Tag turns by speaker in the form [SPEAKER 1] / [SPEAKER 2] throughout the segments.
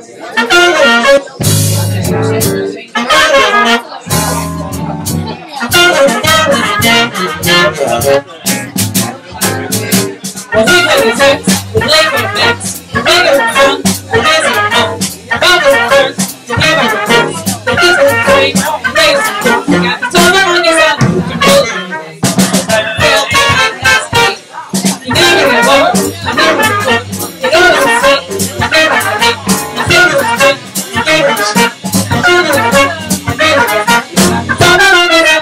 [SPEAKER 1] Well, he played the sex, the blade for the facts, the bigger the fun, the less the fun. About the first, to give up the first, the kids will play, the days will go. You got the total on yourself, control it. You never get bored, I never get bored. You go to the state, I never get hit. You feel the shit, you gave it the shit. I feel the shit, I feel the shit. Total on yourself,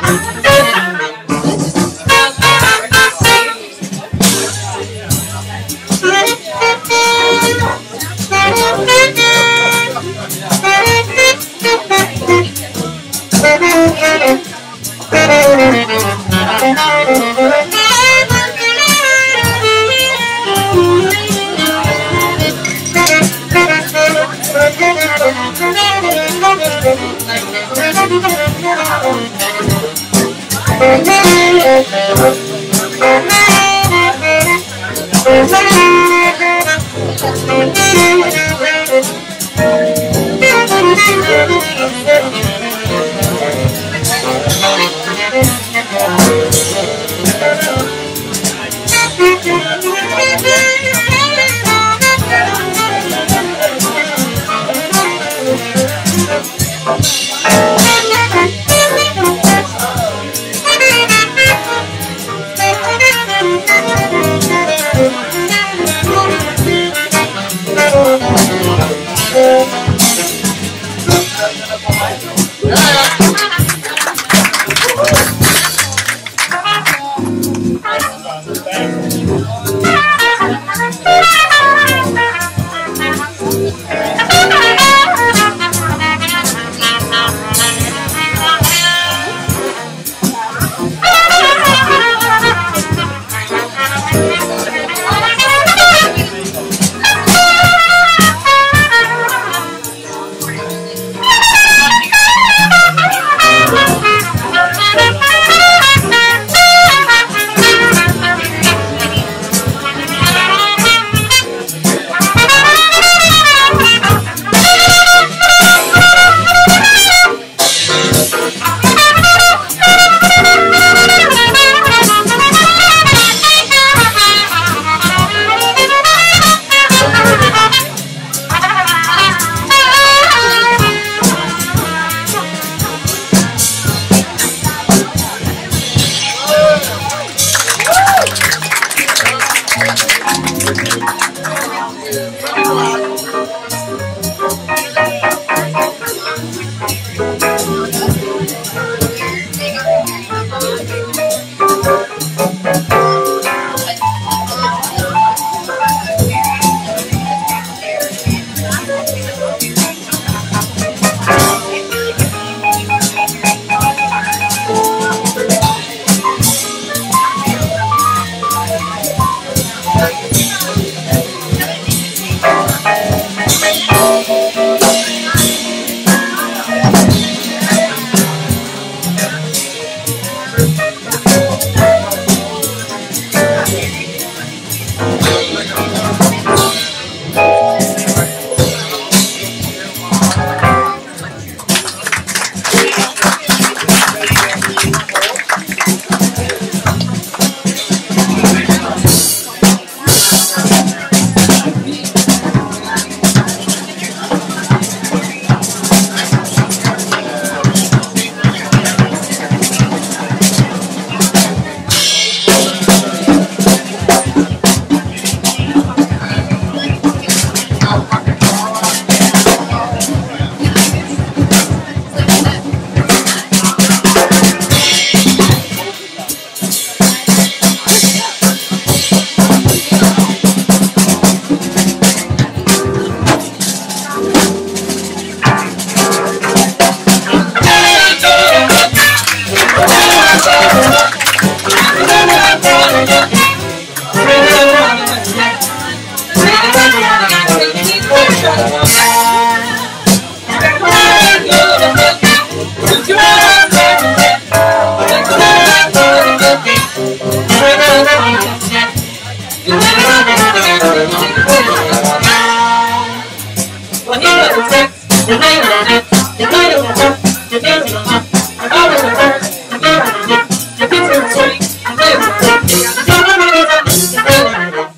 [SPEAKER 1] Well, he was a sex, the night of the night, the night of the month, the days of the month, the hour of the first, the year of the year, the kids of the 20, the day of the month, the time of the month, the day of the month.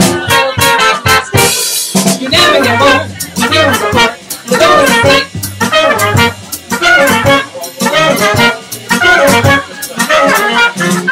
[SPEAKER 1] You never get home, you hear us a lot, you go to the break, you go to the break, you go to the break, you go to the break, you go to the break, you go to the break.